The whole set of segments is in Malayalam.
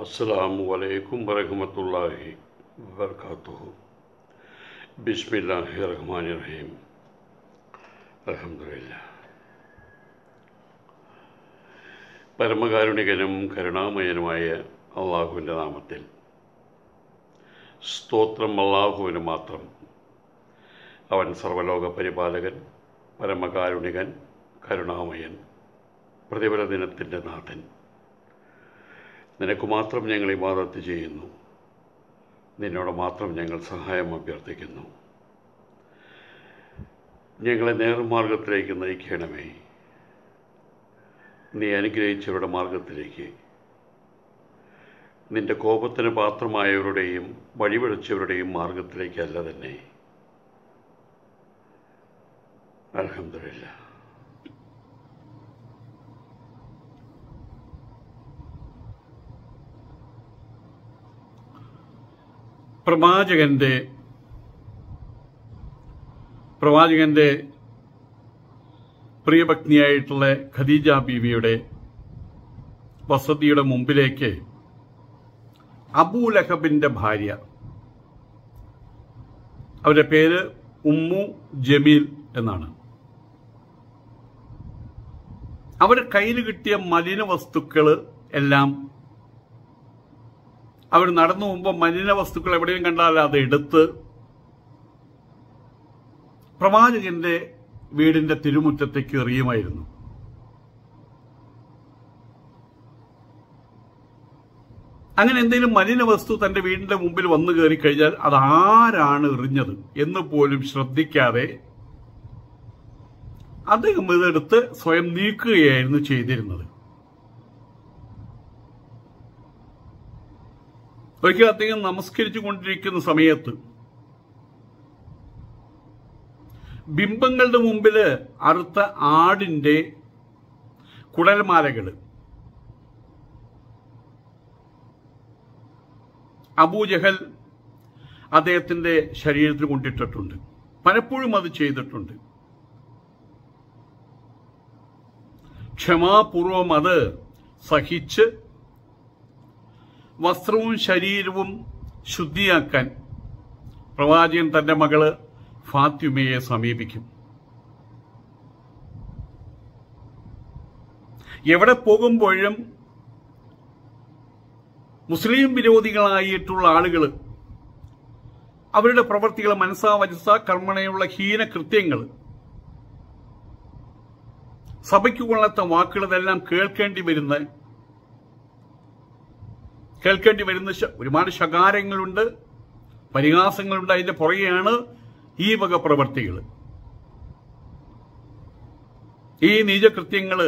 अस्सलामुअलैकुम वरहमतुल्लाहि वबरकातुहू। बिस्मिल्लाहिर्रहमानिर्रहीम। अल्हम्दुलिल्लाह। പരമകാരുണികനും കരുണാമയനുമായ അള്ളാഹുവിൻ്റെ നാമത്തിൽ സ്തോത്രം അള്ളാഹുവിന് മാത്രം. അവൻ സർവ്വലോക പരിപാലകൻ, പരമകാരുണികൻ, കരുണാമയൻ, പ്രതിഫല ദിനത്തിൻ്റെ നാഥൻ. നിനക്ക് മാത്രം ഞങ്ങൾ ഇബാദത്ത് ചെയ്യുന്നു, നിന്നോട് മാത്രം ഞങ്ങൾ സഹായം അഭ്യർത്ഥിക്കുന്നു. ഞങ്ങളെ നേർമാർഗത്തിലേക്ക് നയിക്കണമേ. നീ അനുഗ്രഹിച്ചവരുടെ മാർഗത്തിലേക്ക്, നിന്റെ കോപത്തിന് പാത്രമായവരുടെയും വഴിപിഴച്ചവരുടെയും മാർഗത്തിലേക്കല്ല തന്നെ. അൽഹംദുലില്ലാഹ്. പ്രവാചകന്റെ പ്രിയപത്നിയായിട്ടുള്ള ഖദീജ ബീവിയുടെ വസതിയുടെ മുമ്പിലേക്ക് അബൂലഹബിന്റെ ഭാര്യ, അവരുടെ പേര് ഉമ്മു ജമീൽ എന്നാണ്, അവർ കയ്യിൽ കിട്ടിയ മലിന വസ്തുക്കൾ എല്ലാം അവർ നടന്നു പോകുമ്പോൾ മലിന വസ്തുക്കൾ എവിടെയും കണ്ടാൽ അത് എടുത്ത് പ്രവാചകന്റെ വീടിന്റെ തിരുമുറ്റത്തേക്ക് എറിയുമായിരുന്നു. അങ്ങനെ എന്തെങ്കിലും മലിന വസ്തു തന്റെ വീടിന്റെ മുമ്പിൽ വന്നു കയറി കഴിഞ്ഞാൽ അത് ആരാണ് എറിഞ്ഞത് എന്ന് പോലും ശ്രദ്ധിക്കാതെ അദ്ദേഹം ഇതെടുത്ത് സ്വയം നീക്കുകയായിരുന്നു ചെയ്തിരുന്നത്. ഒരിക്കൽ അദ്ദേഹം നമസ്കരിച്ചു കൊണ്ടിരിക്കുന്ന സമയത്ത് ബിംബങ്ങളുടെ മുമ്പില് അറുത്ത ആടിന്റെ കുടൽമാലകൾ അബൂജഹൽ അദ്ദേഹത്തിന്റെ ശരീരത്തിൽ കൊണ്ടിട്ടിട്ടുണ്ട്. പലപ്പോഴും അത് ചെയ്തിട്ടുണ്ട്. ക്ഷമാപൂർവം അത് സഹിച്ച് വസ്ത്രവും ശരീരവും ശുദ്ധിയാക്കാൻ പ്രവാചകൻ തന്റെ മകള് ഫാത്തിമയെ സമീപിക്കും. എവിടെ പോകുമ്പോഴും മുസ്ലിം വിരോധികളായിട്ടുള്ള ആളുകൾ അവരുടെ പ്രവൃത്തികൾ, മനസ്സാ വജസ കർമ്മണയുള്ള ഹീനകൃത്യങ്ങൾ, സഭയ്ക്ക് കൊള്ളാത്ത വാക്കുകൾ, ഇതെല്ലാം കേൾക്കേണ്ടി വരുന്ന ഒരുപാട് ശകാരങ്ങളുണ്ട്, പരിഹാസങ്ങളുണ്ട്. അതിന്റെ പുറകെയാണ് ഈ വക പ്രവർത്തികൾ, ഈ നീചകൃത്യങ്ങള്.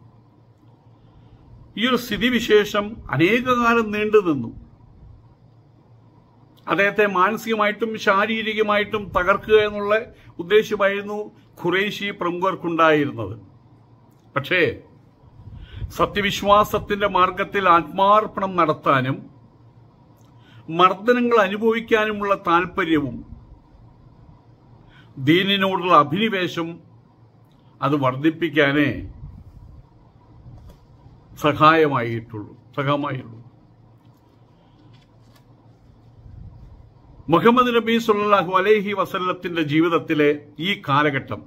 ഈ ഒരു സ്ഥിതിവിശേഷം അനേകകാലം നീണ്ടു നിന്നു. അദ്ദേഹത്തെ മാനസികമായിട്ടും ശാരീരികമായിട്ടും തകർക്കുക എന്നുള്ള ഉദ്ദേശമായിരുന്നു ഖുറൈശി പ്രമുഖർക്കുണ്ടായിരുന്നത്. പക്ഷേ സത്യവിശ്വാസത്തിന്റെ മാർഗത്തിൽ ആത്മാർപ്പണം നടത്താനും മർദ്ദനങ്ങൾ അനുഭവിക്കാനുമുള്ള താല്പര്യവും ദീനിനോടുള്ള അഭിനിവേശം അത് വർദ്ധിപ്പിക്കാനേ സഹായമായുള്ളൂ. മുഹമ്മദ് നബി സല്ലല്ലാഹു അലൈഹി വസല്ലത്തിന്റെ ജീവിതത്തിലെ ഈ കാലഘട്ടം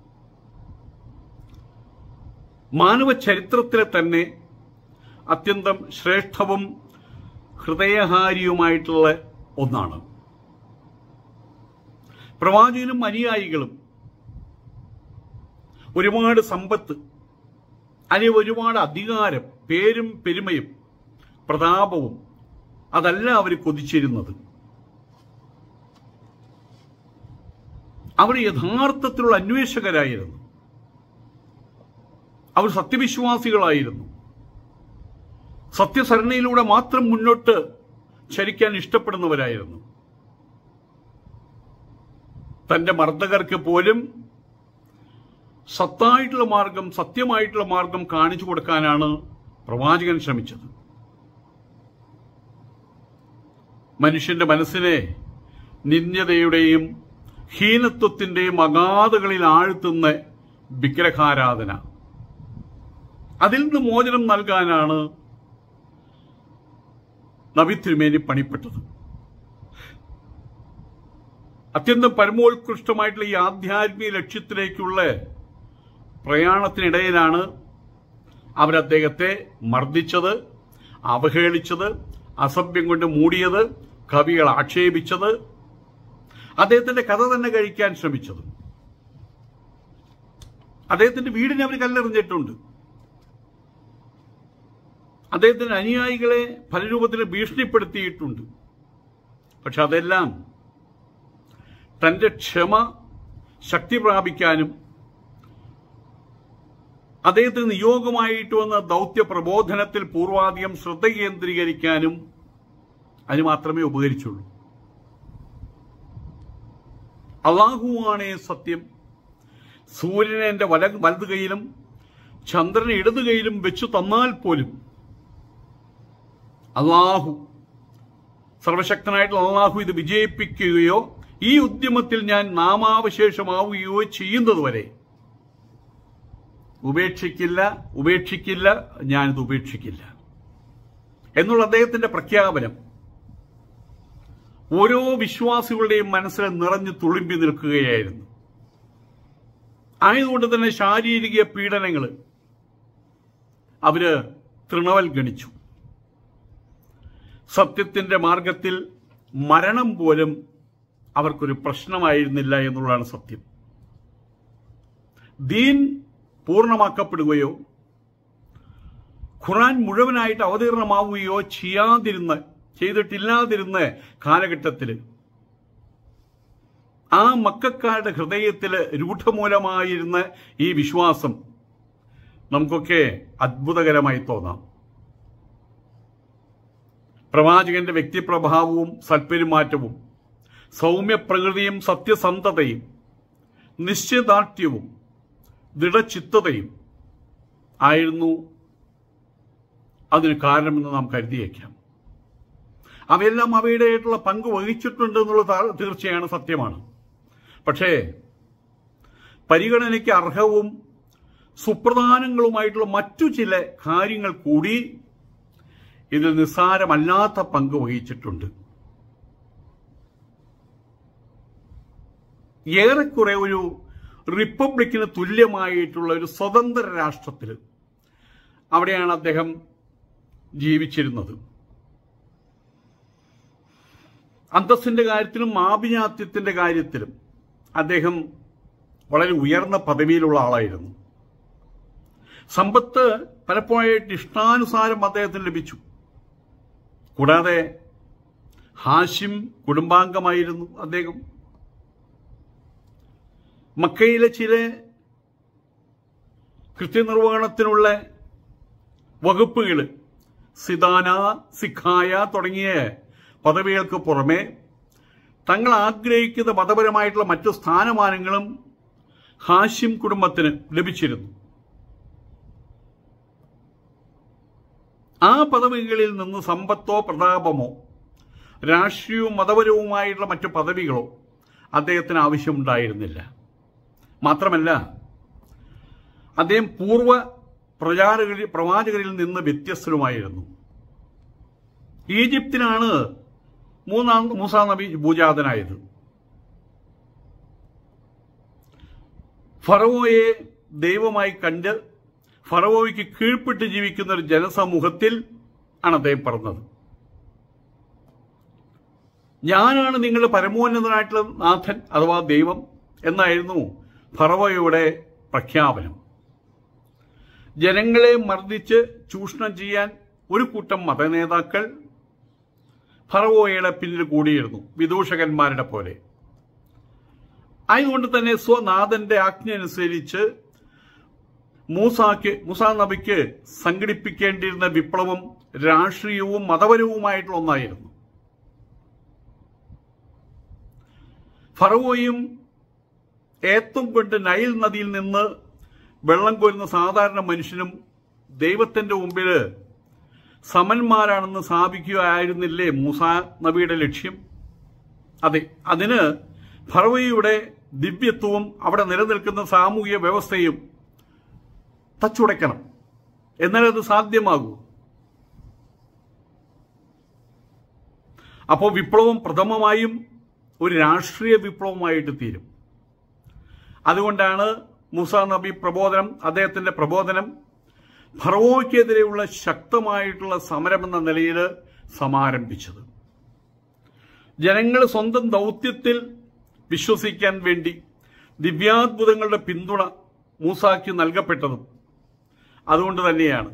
മാനവ ചരിത്രത്തിലെ തന്നെ അത്യന്തം ശ്രേഷ്ഠവും ഹൃദയഹാരിയുമായിട്ടുള്ള ഒന്നാണ്. പ്രവാചകനും അനുയായികളും ഒരുപാട് സമ്പത്ത്, അല്ലെങ്കിൽ ഒരുപാട് അധികാരം, പേരും പെരുമയും പ്രതാപവും അതല്ല അവർ കൊതിച്ചിരുന്നത്. അവർ യഥാർത്ഥത്തിലുള്ള അന്വേഷകരായിരുന്നു. അവർ സത്യവിശ്വാസികളായിരുന്നു. സത്യസരണിയിലൂടെ മാത്രം മുന്നോട്ട് ചരിക്കാൻ ഇഷ്ടപ്പെടുന്നവരായിരുന്നു. തന്റെ മർദ്ദകർക്ക് പോലും സത്തായിട്ടുള്ള മാർഗം, സത്യമായിട്ടുള്ള മാർഗം കാണിച്ചു കൊടുക്കാനാണ് പ്രവാചകൻ ശ്രമിച്ചത്. മനുഷ്യന്റെ മനസ്സിനെ നിന്ദ്യതയുടെയും ഹീനത്വത്തിന്റെയും അഗാധകളിൽ ആഴ്ത്തുന്ന വിഗ്രഹാരാധന, അതിൽ നിന്ന് മോചനം നൽകാനാണ് നബി തിരുമേനി പണിപ്പെട്ടത്. അത്യന്തം പരമോത്കൃഷ്ടമായിട്ടുള്ള ഈ ആധ്യാത്മിക ലക്ഷ്യത്തിലേക്കുള്ള പ്രയാണത്തിനിടയിലാണ് അവരദ്ദേഹത്തെ മർദ്ദിച്ചത്, അവഹേളിച്ചത്, അസഭ്യം കൊണ്ട് മൂടിയത്, കവികൾ ആക്ഷേപിച്ചത്, അദ്ദേഹത്തിന്റെ കഥ തന്നെ കഴിക്കാൻ ശ്രമിച്ചത്. അദ്ദേഹത്തിന്റെ വീടിനെ അവർ കല്ലെറിഞ്ഞിട്ടുണ്ട്. അദ്ദേഹത്തിന്റെ അനുയായികളെ പല രൂപത്തിൽ ഭീഷണിപ്പെടുത്തിയിട്ടുണ്ട്. പക്ഷെ അതെല്ലാം തന്റെ ക്ഷമ ശക്തി പ്രാപിക്കാനും അദ്ദേഹത്തിന് നിയോഗമായിട്ട് വന്ന ദൗത്യ പ്രബോധനത്തിൽ പൂർവാധികം ശ്രദ്ധ കേന്ദ്രീകരിക്കാനും അതിന് മാത്രമേ ഉപകരിച്ചുള്ളൂ. അല്ലാഹുവാണേ സത്യം, സൂര്യനെ എന്റെ വലതു കൈയിലും ചന്ദ്രനെ ഇടതു കൈയിലും വെച്ചു തന്നാൽ പോലും അല്ലാഹു, സർവശക്തനായിട്ടുള്ള അല്ലാഹു ഇത് വിജയിപ്പിക്കുകയോ ഈ ഉദ്യമത്തിൽ ഞാൻ നാമാവശേഷമാവുകയോ ചെയ്യുന്നതുവരെ ഉപേക്ഷിക്കില്ല, ഞാനിത് ഉപേക്ഷിക്കില്ല എന്നുള്ള അദ്ദേഹത്തിന്റെ പ്രഖ്യാപനം ഓരോ വിശ്വാസികളുടെയും മനസ്സിൽ നിറഞ്ഞു തുളുമ്പി നിൽക്കുകയായിരുന്നു. ആയതുകൊണ്ട് തന്നെ ശാരീരിക പീഡനങ്ങൾ അവര് തൃണവൽഗണിച്ചു. സത്യത്തിന്റെ മാർഗത്തിൽ മരണം പോലും അവർക്കൊരു പ്രശ്നമായിരുന്നില്ല എന്നുള്ളതാണ് സത്യം. ദീൻ പൂർണ്ണമാക്കപ്പെടുകയോ ഖുർആൻ മുഴുവനായിട്ട് അവതീർണമാവുകയോ ചെയ്തിട്ടില്ലാതിരുന്ന കാലഘട്ടത്തിൽ ആ മക്കക്കാരുടെ ഹൃദയത്തിൽ രൂഢമൂലമായിരുന്ന ഈ വിശ്വാസം നമുക്കൊക്കെ അത്ഭുതകരമായി തോന്നാം. പ്രവാചകന്റെ വ്യക്തിപ്രഭാവവും സൽപെരുമാറ്റവും സൗമ്യപ്രകൃതിയും സത്യസന്ധതയും നിശ്ചയദാർഢ്യവും ദൃഢചിത്തതയും ആയിരുന്നു അതിന് കാരണമെന്ന് നാം കരുതിയേക്കാം. അവയെല്ലാം അവയുടേതായിട്ടുള്ള പങ്ക് വഹിച്ചിട്ടുണ്ട് എന്നുള്ളത് തീർച്ചയാണ്, സത്യമാണ്. പക്ഷേ പരിഗണനയ്ക്ക് അർഹവും സുപ്രധാനങ്ങളുമായിട്ടുള്ള മറ്റു ചില കാര്യങ്ങൾ കൂടി ഇതിൽ നിസ്സാരമല്ലാത്ത പങ്ക് വഹിച്ചിട്ടുണ്ട്. ഏറെക്കുറെ ഒരു റിപ്പബ്ലിക്കിന് തുല്യമായിട്ടുള്ള ഒരു സ്വതന്ത്ര രാഷ്ട്രത്തിൽ അവിടെയാണ് അദ്ദേഹം ജീവിച്ചിരുന്നത്. അന്തസ്സിന്റെ കാര്യത്തിലും ആഭിജാത്യത്തിന്റെ കാര്യത്തിലും അദ്ദേഹം വളരെ ഉയർന്ന പദവിയിലുള്ള ആളായിരുന്നു. സമ്പത്ത് പലപ്പോഴായിട്ട് ഇഷ്ടാനുസാരം അദ്ദേഹത്തിന് ലഭിച്ചു. കൂടാതെ ഹാഷിം കുടുംബാംഗമായിരുന്നു അദ്ദേഹം. മക്കയിലെ ചില കൃത്യനിർവഹണത്തിനുള്ള വകുപ്പുകൾ, സിദാന, സിഖായ തുടങ്ങിയ പദവികൾക്ക് പുറമെ തങ്ങൾ ആഗ്രഹിക്കുന്ന മതപരമായിട്ടുള്ള മറ്റു സ്ഥാനമാനങ്ങളും ഹാഷിം കുടുംബത്തിന് ലഭിച്ചിരുന്നു. ആ പദവികളിൽ നിന്ന് സമ്പത്തോ പ്രതാപമോ രാഷ്ട്രീയവും മതപരവുമായിട്ടുള്ള മറ്റു പദവികളോ അദ്ദേഹത്തിന് ആവശ്യമുണ്ടായിരുന്നില്ല. മാത്രമല്ല, അദ്ദേഹം പൂർവ്വ പ്രവാചകരിൽ നിന്ന് വ്യത്യസ്തരുമായിരുന്നു. ഈജിപ്തിനാണ് മൂസാ നബി ഭൂജാതനായത്. ഫറവോയെ ദൈവമായി കണ്ട് ഫറവോയ്ക്ക് കീഴ്പ്പെട്ട് ജീവിക്കുന്ന ഒരു ജനസമൂഹത്തിൽ ആണ് അദ്ദേഹം പറഞ്ഞത്. ഞാനാണ് നിങ്ങളുടെ പരമോന്നതനായിട്ടുള്ള നാഥൻ അഥവാ ദൈവം എന്നായിരുന്നു ഫറവോയുടെ പ്രഖ്യാപനം. ജനങ്ങളെ മർദ്ദിച്ച് ചൂഷണം ചെയ്യാൻ ഒരു കൂട്ടം മതനേതാക്കൾ ഫറവോയുടെ പിന്നിൽ കൂടിയിരുന്നു, വിദൂഷകന്മാരുടെ പോലെ. ആയതുകൊണ്ട് തന്നെ സ്വനാഥന്റെ ആജ്ഞ അനുസരിച്ച് മൂസാ നബിക്ക് സംഘടിപ്പിക്കേണ്ടിയിരുന്ന വിപ്ലവം രാഷ്ട്രീയവും മതപരവുമായിട്ടുള്ള ഒന്നായിരുന്നു. ഫറവോയും ഏത്തം കൊണ്ട് നൈൽ നദിയിൽ നിന്ന് വെള്ളം കോരുന്ന സാധാരണ മനുഷ്യനും ദൈവത്തിന്റെ മുമ്പിൽ സമന്മാരാണെന്ന് സ്ഥാപിക്കുകയായിരുന്നില്ലേ മൂസാ നബിയുടെ ലക്ഷ്യം? അതെ, അതിന് ഫറവോയുടെ ദിവ്യത്വവും അവിടെ നിലനിൽക്കുന്ന സാമൂഹിക വ്യവസ്ഥയും തച്ചുടയ്ക്കണം, എന്നാലത് സാധ്യമാകൂ. അപ്പോൾ വിപ്ലവം പ്രഥമമായും ഒരു രാഷ്ട്രീയ വിപ്ലവമായിട്ട് തീരും. അതുകൊണ്ടാണ് മൂസാ നബി അദ്ദേഹത്തിന്റെ പ്രബോധനം ഫറവോയ്ക്കെതിരെയുള്ള ശക്തമായിട്ടുള്ള സമരമെന്ന നിലയിൽ സമാരംഭിച്ചത്. ജനങ്ങൾ സ്വന്തം ദൗത്യത്തിൽ വിശ്വസിക്കാൻ വേണ്ടി ദിവ്യാത്ഭുതങ്ങളുടെ പിന്തുണ മൂസായ്ക്ക് നൽകപ്പെട്ടതും അതുകൊണ്ട് തന്നെയാണ്.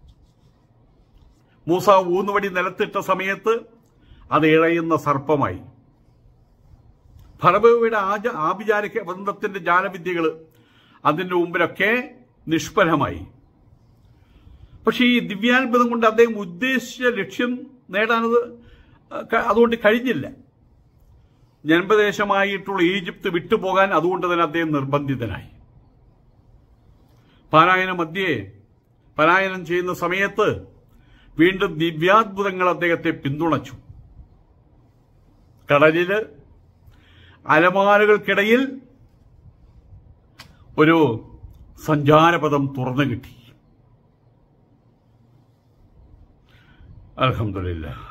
മൂസ ഊന്നുവടി നിലത്തിട്ട സമയത്ത് അത് ഇഴയുന്ന സർപ്പമായി. ഫറവോയുടെ ആഭിചാരിക ബന്ധത്തിന്റെ ജാലവിദ്യകൾ അതിന്റെ മുമ്പിലൊക്കെ നിഷ്ഫലമായി. പക്ഷെ ഈ ദിവ്യാത്ഭുതം കൊണ്ട് അദ്ദേഹം ഉദ്ദേശിച്ച ലക്ഷ്യം നേടാനത് അതുകൊണ്ട് കഴിഞ്ഞില്ല. ജന്മദേശമായിട്ടുള്ള ഈജിപ്ത് വിട്ടുപോകാൻ അതുകൊണ്ട് തന്നെ അദ്ദേഹം നിർബന്ധിതനായി. പലായനം ചെയ്യുന്ന സമയത്ത് വീണ്ടും ദിവ്യാത്ഭുതങ്ങൾ അദ്ദേഹത്തെ പിന്തുണച്ചു. കടലില് അലമാരകൾക്കിടയിൽ ഒരു സഞ്ചാരപഥം തുറന്നു കിട്ടി. അൽഹംദുലില്ലാഹ്.